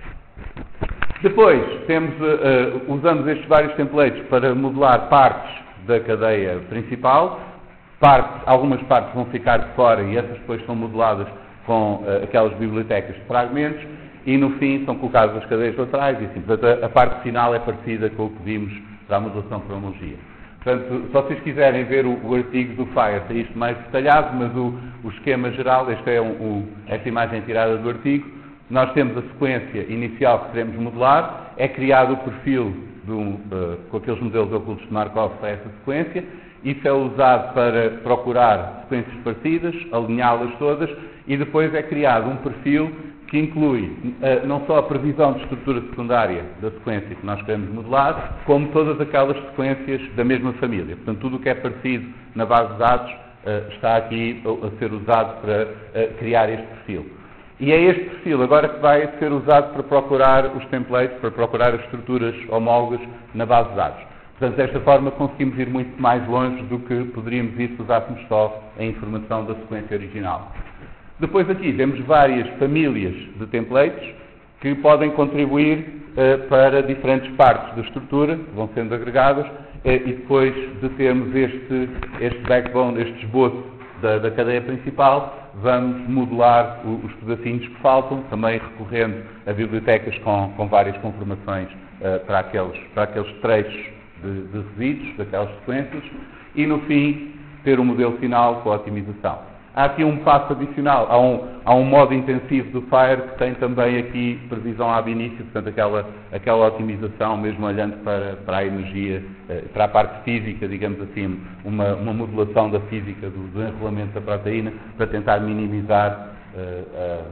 Depois, temos, uh, uh, usamos estes vários templates para modelar partes da cadeia principal. Partes, algumas partes vão ficar de fora e essas depois são modeladas com uh, aquelas bibliotecas de fragmentos e, no fim, são colocadas as cadeias laterais e assim. Portanto, a, a parte final é parecida com o que vimos para a modelação por homologia. Portanto, se vocês quiserem ver o, o artigo do FIRE, tem isto mais detalhado, mas o, o esquema geral, esta é um, um, esta imagem tirada do artigo, nós temos a sequência inicial que queremos modelar, é criado o perfil de um, uh, com aqueles modelos ocultos de Markov para essa sequência, isso é usado para procurar sequências parecidas, alinhá-las todas, e depois é criado um perfil que inclui uh, não só a previsão de estrutura secundária da sequência que nós queremos modelar, como todas aquelas sequências da mesma família. Portanto, tudo o que é parecido na base de dados uh, está aqui a ser usado para uh, criar este perfil. E é este perfil agora que vai ser usado para procurar os templates, para procurar as estruturas homólogas na base de dados. Portanto, desta forma conseguimos ir muito mais longe do que poderíamos ir se usássemos só a informação da sequência original. Depois aqui temos várias famílias de templates que podem contribuir uh, para diferentes partes da estrutura, que vão sendo agregadas, uh, e depois de termos este, este backbone, este esboço da, da cadeia principal, vamos modelar o, os pedacinhos que faltam, também recorrendo a bibliotecas com, com várias conformações uh, para, aqueles, para aqueles trechos de, de resíduos, daquelas sequências, e no fim ter o um modelo final com a otimização. Há aqui um passo adicional, há um, há um modo intensivo do FIRE que tem também aqui previsão ab início, portanto aquela, aquela otimização, mesmo olhando para, para a energia, para a parte física, digamos assim, uma, uma modulação da física do desenrolamento da proteína para tentar minimizar uh, uh,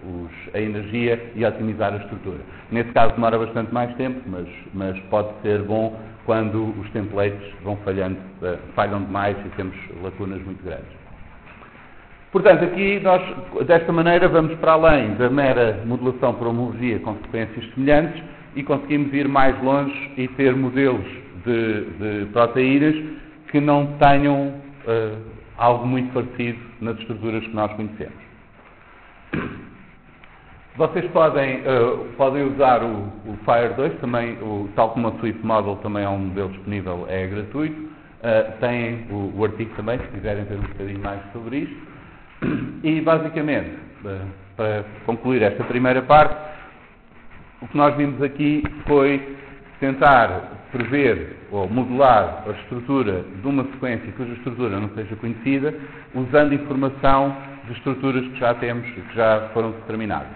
os, a energia e a otimizar a estrutura. Nesse caso demora bastante mais tempo, mas, mas pode ser bom quando os templates vão falhando, uh, falham demais e temos lacunas muito grandes. Portanto, aqui nós, desta maneira, vamos para além da mera modelação por homologia com sequências semelhantes e conseguimos ir mais longe e ter modelos de, de proteínas que não tenham uh, algo muito parecido nas estruturas que nós conhecemos. Vocês podem, uh, podem usar o, o Fire dois, também, o, tal como o Swift Model também é um modelo disponível, é gratuito. Uh, têm o, o artigo também, se quiserem ter um bocadinho mais sobre isto. E, basicamente, uh, para concluir esta primeira parte, o que nós vimos aqui foi tentar prever ou modelar a estrutura de uma sequência cuja estrutura não seja conhecida, usando informação de estruturas que já temos e que já foram determinadas.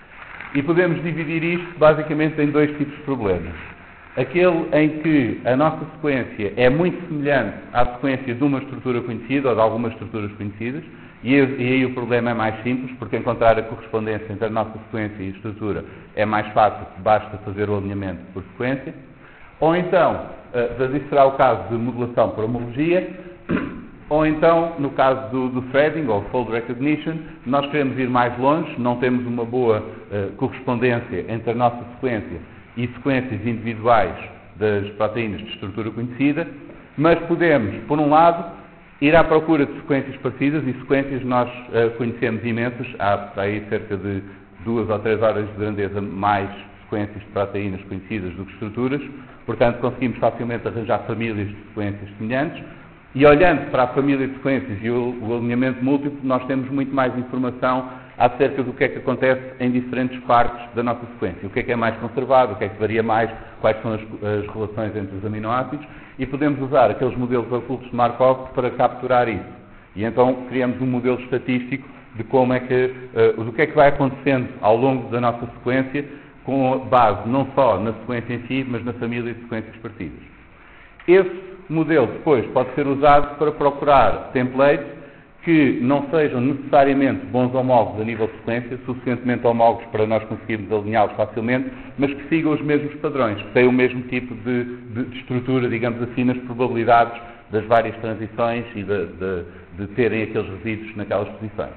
E podemos dividir isto basicamente em dois tipos de problemas. Aquele em que a nossa sequência é muito semelhante à sequência de uma estrutura conhecida ou de algumas estruturas conhecidas, e, e aí o problema é mais simples, porque encontrar a correspondência entre a nossa sequência e a estrutura é mais fácil, basta fazer o alinhamento por sequência. Ou então, uh, isso será o caso de modelação por homologia, ou então, no caso do, do threading, ou fold recognition, nós queremos ir mais longe, não temos uma boa uh, correspondência entre a nossa sequência e sequências individuais das proteínas de estrutura conhecida, mas podemos, por um lado, ir à procura de sequências parecidas, e sequências nós uh, conhecemos imensas, há aí cerca de duas ou três horas de grandeza mais sequências de proteínas conhecidas do que estruturas, portanto conseguimos facilmente arranjar famílias de sequências semelhantes, e olhando para a família de sequências e o, o alinhamento múltiplo, nós temos muito mais informação acerca do que é que acontece em diferentes partes da nossa sequência, o que é que é mais conservado, o que é que varia mais, quais são as, as relações entre os aminoácidos, e podemos usar aqueles modelos ocultos de Markov para capturar isso. E então criamos um modelo estatístico de como é que, uh, do que é que vai acontecendo ao longo da nossa sequência, com base não só na sequência em si, mas na família de sequências parecidas. Esse modelo depois pode ser usado para procurar templates que não sejam necessariamente bons homólogos a nível de sequência, suficientemente homólogos para nós conseguirmos alinhá-los facilmente, mas que sigam os mesmos padrões, que tenham o mesmo tipo de, de, de estrutura, digamos assim, nas probabilidades das várias transições e de, de, de terem aqueles resíduos naquelas posições.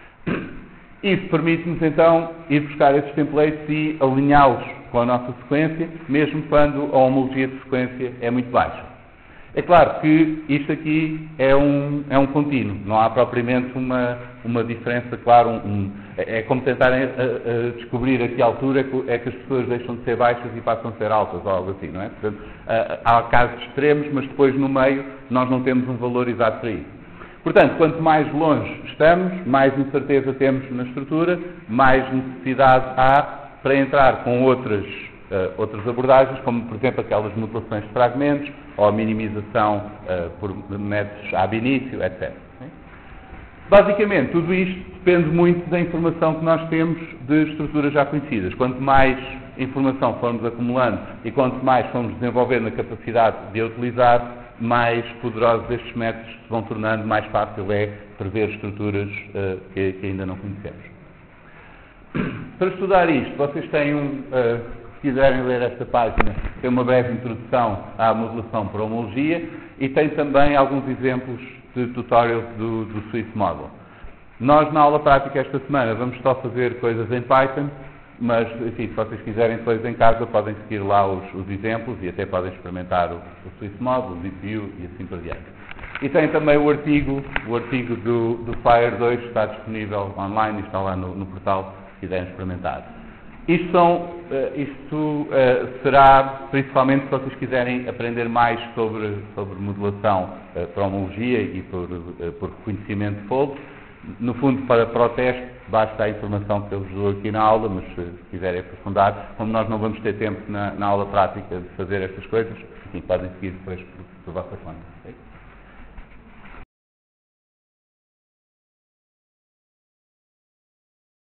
Isso permite-nos, então, ir buscar esses templates e alinhá-los com a nossa sequência, mesmo quando a homologia de sequência é muito baixa. É claro que isto aqui é um, é um contínuo, não há propriamente uma, uma diferença, claro, um, um, é como tentarem a, a descobrir a que altura é que as pessoas deixam de ser baixas e passam a ser altas, ou algo assim, não é? Portanto, há casos extremos, mas depois no meio nós não temos um valor exato para isso. Portanto, quanto mais longe estamos, mais incerteza temos na estrutura, mais necessidade há para entrar com outras, uh, outras abordagens, como, por exemplo, aquelas modulações de fragmentos, ou a minimização uh, por métodos ab initio, etcétera. Basicamente, tudo isto depende muito da informação que nós temos de estruturas já conhecidas. Quanto mais informação formos acumulando e quanto mais formos desenvolvendo a capacidade de a utilizar, mais poderosos estes métodos se vão tornando, mais fácil é prever estruturas uh, que, que ainda não conhecemos. Para estudar isto, vocês têm um, uh, se quiserem ler esta página, tem uma breve introdução à modelação por homologia e tem também alguns exemplos de tutorials do, do Swift Model. Nós, na aula prática esta semana, vamos só fazer coisas em Python, mas, enfim, se vocês quiserem depois em casa, podem seguir lá os, os exemplos e até podem experimentar o, o Swift Model, o D P U e assim por diante. E tem também o artigo, o artigo do, do Fire dois, está disponível online e está lá no, no portal, se quiserem experimentar. Isto, são, uh, isto uh, será principalmente se vocês quiserem aprender mais sobre, sobre modelação uh, por homologia e por, uh, por reconhecimento de fold. No fundo, para, para o teste, basta a informação que eu vos dou aqui na aula, mas se quiserem aprofundar, como nós não vamos ter tempo na, na aula prática de fazer estas coisas, enfim, podem seguir depois por, por vossa conta. Okay?